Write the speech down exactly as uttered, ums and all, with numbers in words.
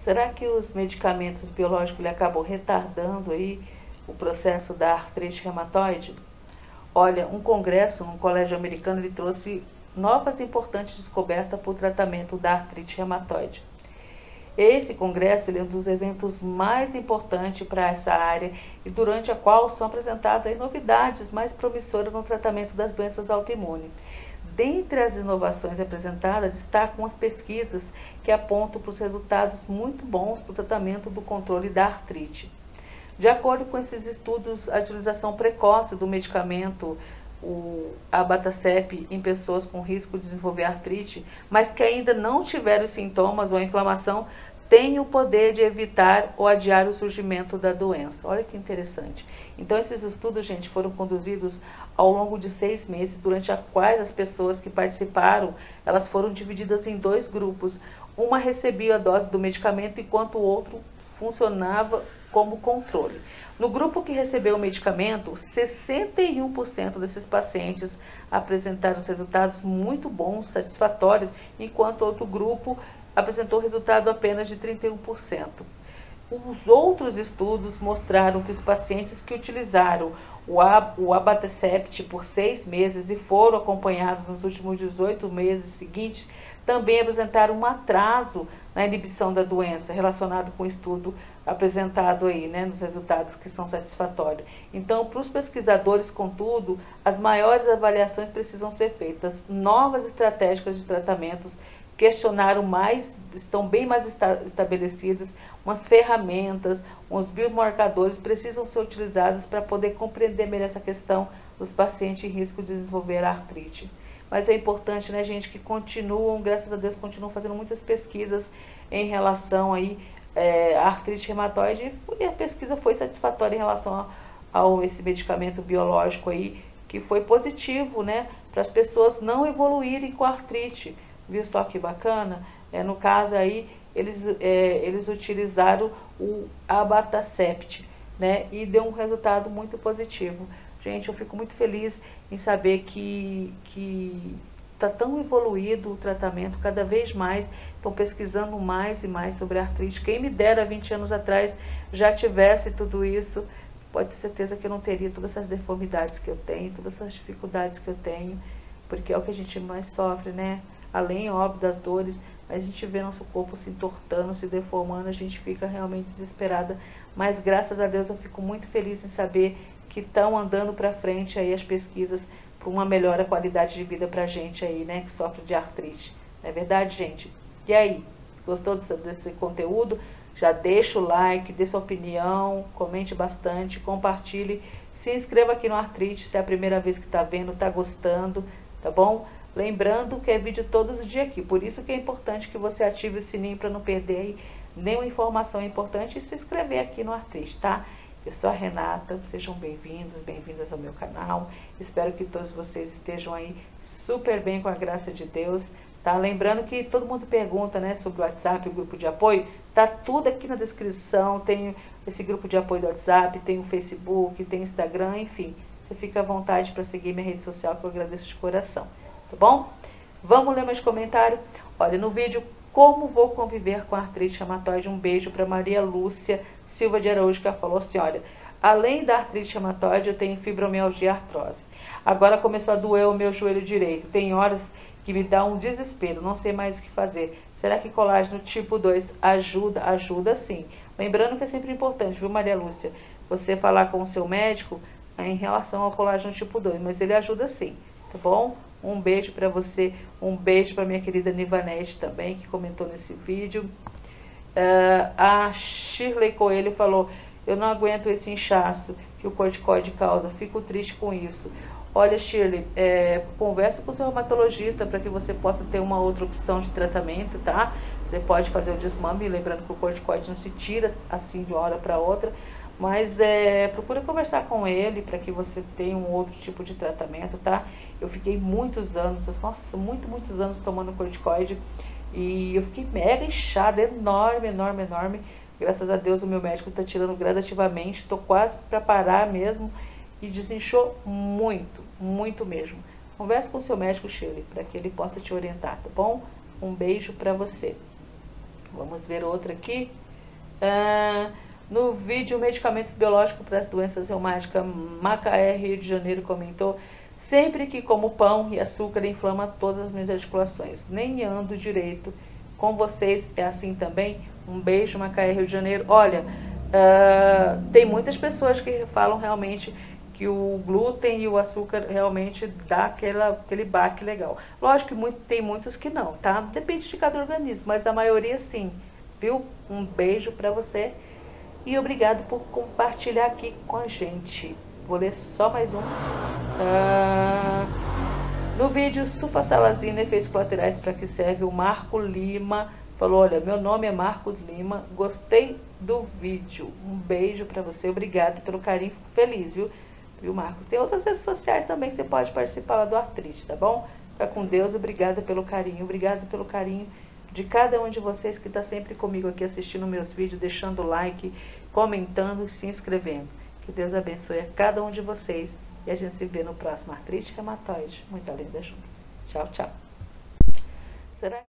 Será que os medicamentos biológicos ele acabam retardando aí o processo da artrite reumatoide? Olha, um congresso, um colégio americano, ele trouxe novas e importantes descobertas para o tratamento da artrite reumatoide. Esse congresso ele é um dos eventos mais importantes para essa área e durante a qual são apresentadas novidades mais promissoras no tratamento das doenças autoimunes. Dentre as inovações apresentadas, destacam as pesquisas que apontam para os resultados muito bons para o tratamento do controle da artrite. De acordo com esses estudos, a utilização precoce do medicamento, o abatacept, em pessoas com risco de desenvolver artrite, mas que ainda não tiveram sintomas ou inflamação, tem o poder de evitar ou adiar o surgimento da doença. Olha que interessante. Então, esses estudos, gente, foram conduzidos ao longo de seis meses, durante as quais as pessoas que participaram, elas foram divididas em dois grupos. Uma recebia a dose do medicamento, enquanto o outro funcionava como controle. No grupo que recebeu o medicamento, sessenta e um por cento desses pacientes apresentaram resultados muito bons, satisfatórios, enquanto outro grupo apresentou resultado apenas de trinta e um por cento. Os outros estudos mostraram que os pacientes que utilizaram o abatacept por seis meses e foram acompanhados nos últimos dezoito meses seguintes também apresentaram um atraso na inibição da doença, relacionado com o estudo apresentado aí, né, nos resultados que são satisfatórios. Então, para os pesquisadores, contudo, as maiores avaliações precisam ser feitas. Novas estratégias de tratamentos questionaram mais, estão bem mais esta, estabelecidas, umas ferramentas, uns biomarcadores precisam ser utilizados para poder compreender melhor essa questão dos pacientes em risco de desenvolver artrite. Mas é importante, né, gente, que continuam, graças a Deus, continuam fazendo muitas pesquisas em relação aí é, à artrite reumatoide, e a pesquisa foi satisfatória em relação a, ao esse medicamento biológico aí, que foi positivo, né, para as pessoas não evoluírem com a artrite. Viu só que bacana? É, no caso aí, eles, é, eles utilizaram o abatacept, né? E deu um resultado muito positivo. Gente, eu fico muito feliz em saber que que está tão evoluído o tratamento, cada vez mais estão pesquisando mais e mais sobre a artrite. Quem me dera há vinte anos atrás já tivesse tudo isso, pode ter certeza que eu não teria todas essas deformidades que eu tenho, todas essas dificuldades que eu tenho, porque é o que a gente mais sofre, né? Além, óbvio, das dores, a gente vê nosso corpo se entortando, se deformando, a gente fica realmente desesperada. Mas, graças a Deus, eu fico muito feliz em saber que estão andando para frente aí as pesquisas para uma melhor qualidade de vida para a gente aí, né, que sofre de artrite. Não é verdade, gente? E aí, gostou desse, desse conteúdo? Já deixa o like, dê sua opinião, comente bastante, compartilhe, se inscreva aqui no Artrite, se é a primeira vez que está vendo, está gostando, tá bom? Lembrando que é vídeo todos os dias aqui, por isso que é importante que você ative o sininho para não perder aí nenhuma informação importante e se inscrever aqui no Artrite, tá? Eu sou a Renata, sejam bem-vindos, bem-vindas ao meu canal. Espero que todos vocês estejam aí super bem com a graça de Deus, tá? Lembrando que todo mundo pergunta, né, sobre o WhatsApp, o grupo de apoio, tá tudo aqui na descrição, tem esse grupo de apoio do WhatsApp, tem o Facebook, tem o Instagram, enfim. Você fica à vontade para seguir minha rede social, que eu agradeço de coração. Tá bom? Vamos ler mais comentário? Olha, no vídeo Como Vou Conviver com a Artrite Reumatoide, um beijo para Maria Lúcia Silva de Araújo, que ela falou assim, olha, além da artrite reumatoide, eu tenho fibromialgia e artrose. Agora começou a doer o meu joelho direito. Tem horas que me dá um desespero, não sei mais o que fazer. Será que colágeno tipo dois ajuda? Ajuda sim. Lembrando que é sempre importante, viu, Maria Lúcia, você falar com o seu médico em relação ao colágeno tipo dois, mas ele ajuda sim, tá bom? Um beijo para você, um beijo para minha querida Nivanete também, que comentou nesse vídeo. Uh, a Shirley Coelho falou, eu não aguento esse inchaço que o corticoide causa, fico triste com isso. Olha, Shirley, é, conversa com o seu reumatologista para que você possa ter uma outra opção de tratamento, tá? Você pode fazer o desmame, lembrando que o corticoide não se tira assim de uma hora para outra, mas é, procura conversar com ele para que você tenha um outro tipo de tratamento, tá? Eu fiquei muitos anos, nossa, muito, muitos anos tomando corticoide e eu fiquei mega inchada, enorme, enorme, enorme. Graças a Deus o meu médico está tirando gradativamente, estou quase para parar mesmo e desinchou muito, muito mesmo. Converse com o seu médico, Shirley, para que ele possa te orientar, tá bom? Um beijo para você. Vamos ver outra aqui. Ah, no vídeo Medicamentos Biológicos para as Doenças Reumáticas, Macaé, Rio de Janeiro, comentou: sempre que como pão e açúcar inflama todas as minhas articulações. Nem ando direito. Com vocês é assim também? Um beijo, Macaé, Rio de Janeiro. Olha, uh, tem muitas pessoas que falam realmente que o glúten e o açúcar realmente dá aquela, aquele baque legal. Lógico que muito, tem muitos que não, tá? Depende de cada organismo, mas a maioria sim, viu? Um beijo pra você e obrigado por compartilhar aqui com a gente. Vou ler só mais um. Uh, no vídeo sulfasalazina, efeitos colaterais, para que serve? O Marco Lima falou: olha, meu nome é Marcos Lima, gostei do vídeo. Um beijo pra você, obrigado pelo carinho, fico feliz, viu? Viu, Marcos? Tem outras redes sociais também que você pode participar lá do Artrite, tá bom? Fica com Deus, obrigada pelo carinho, obrigado pelo carinho de cada um de vocês que está sempre comigo aqui assistindo meus vídeos, deixando like, comentando, se inscrevendo. Que Deus abençoe a cada um de vocês e a gente se vê no próximo Artrite Reumatoide. Muito linda juntas. Tchau, tchau. Será